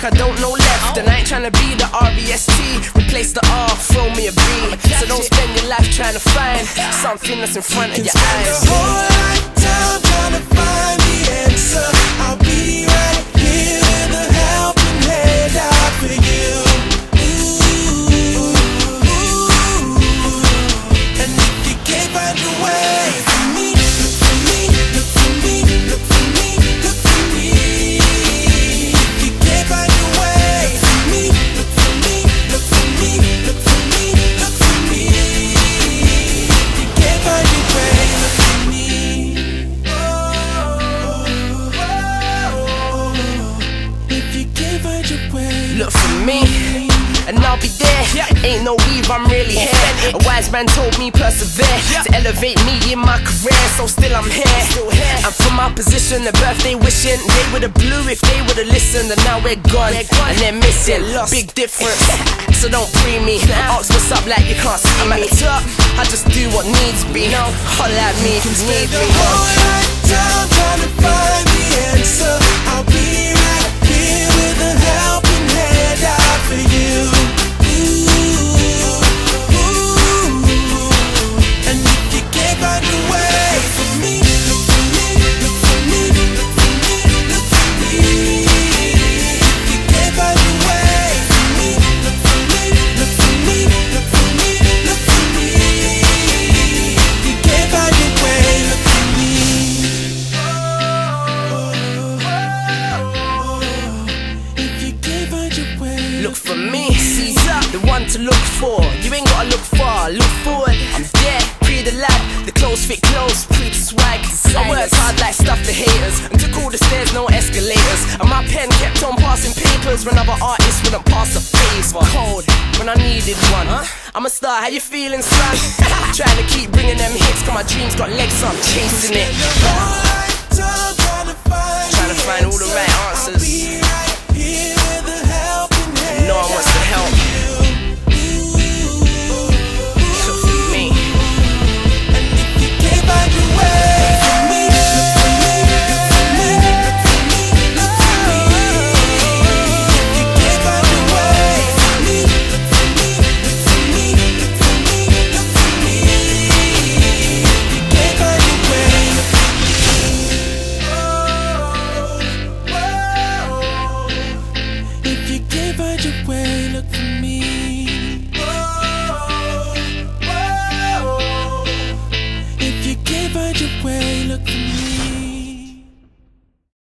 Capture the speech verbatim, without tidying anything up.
like I don't know left. And I ain't tryna be the R E S T, replace the R, throw me a B. So don't spend your life trying to find something that's in front of your eyes. The whole lifetime trying to find the answer. I'll be right here with a helping hand out for you. Ooh, and if you can't find your way for me, look for me, look for me, look for me, look for me. If you can't find your way for me, look for me, look for me, look for me, look for me. If you can't find your way, look for me. If you can't find your way, Look for me, and I'll be there. Ain't no Eevee, I'm really here. A wise man told me persevere to elevate me in my career, so still I'm here. And from my position, the birthday wishing, they would've blew if they would've listened. And now we're gone, and they're missing. Big difference, so don't pre me. Ask what's up like you can't see me. I just do what needs be. Holla at me if you need the me. whole lifetime trying to find the answer. I'll be right here with a helping hand out for you. Ooh, and if you can't find a way for me, look for me, look for me, look for me, look for me. If you can't find a way for me, look for me, look for me, look for me, look for me. If you can't find a way, look for me. If you can't find your way, Look for me, Caesar, the one to look for. You ain't gotta look far, look forward. I'm there, pre the lab, the clothes fit clothes, pre the swag. I worked hard like stuff the haters, and took all the stairs, no escalators. And my pen kept on passing papers when other artists wouldn't pass a favor. Cold when I needed one. I'm a star, how you feeling, son? Trying to keep bringing them hits, cause my dreams got legs, so I'm chasing it. the whole lifetime trying to find Trying to the find all the right answer. answers.